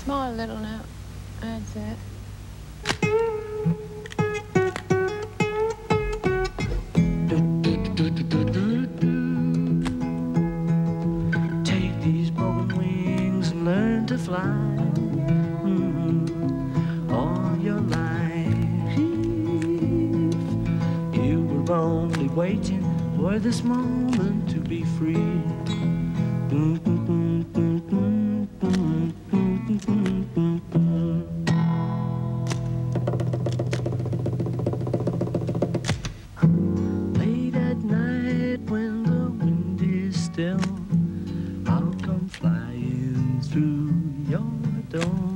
small little note. That's it. Take these broken wings and learn to fly. All your life you were only waiting for this moment to be free. Late at night when the wind is still, I'll come flying through your door,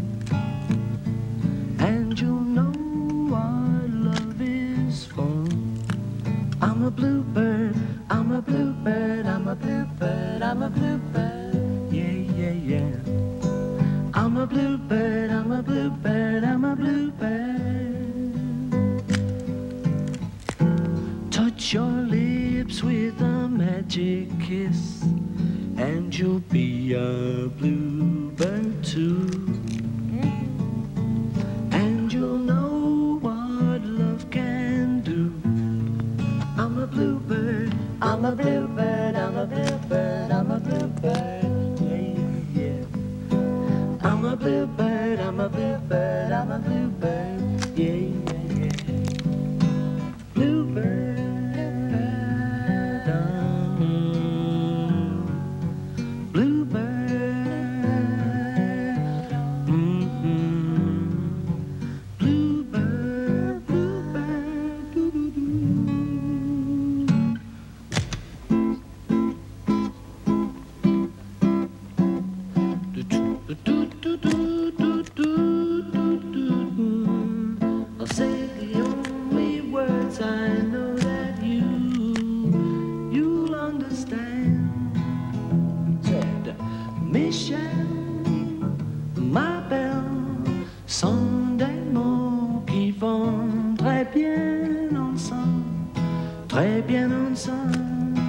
and you'll know what love is for. I'm a bluebird, I'm a bluebird, I'm a bluebird, I'm a bluebird, yeah, yeah, yeah. I'm a bluebird, I'm a bluebird, I'm a bluebird. Touch your lips with a magic kiss, and you'll be a bluebird too. And you'll know what love can do. I'm a bluebird, I'm a bluebird, I'm a bluebird, I'm a bluebird, yeah, yeah. I'm a bluebird, I'm a bluebird, I'm a bluebird, yeah, yeah, yeah. Bluebird, bluebird, bluebird, bluebird, doo-doo-doo. I'll say the only words I know that you'll understand. Said, Michel, ma belle, sont des mots qui vont très bien ensemble, très bien ensemble.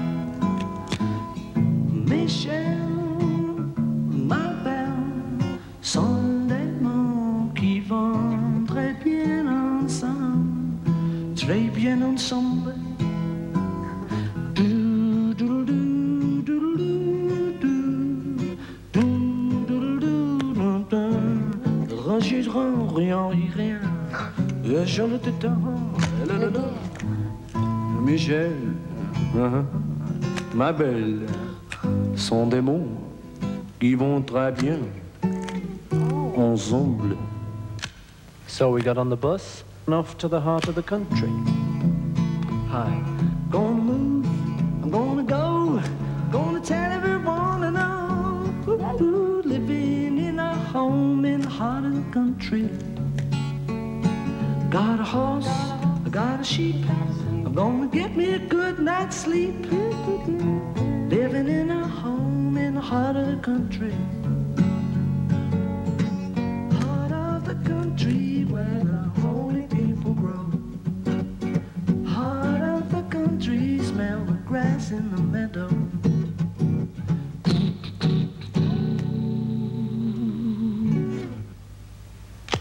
Michel, ma belle, sont des mots qui vont très bien ensemble, très bien ensemble. Rangeront rien, rien, je le t'attends. Michel, ma belle, sont des mots qui vont très bien ensemble. So we got on the bus and off to the heart of the country. Hi, gonna move, I'm gonna go, gonna tell everyone I know. Ooh, living in a home in the heart of the country. Got a horse, I got a sheep, I'm gonna get me a good night's sleep. Living in a home in the heart of the country. Heart of the country where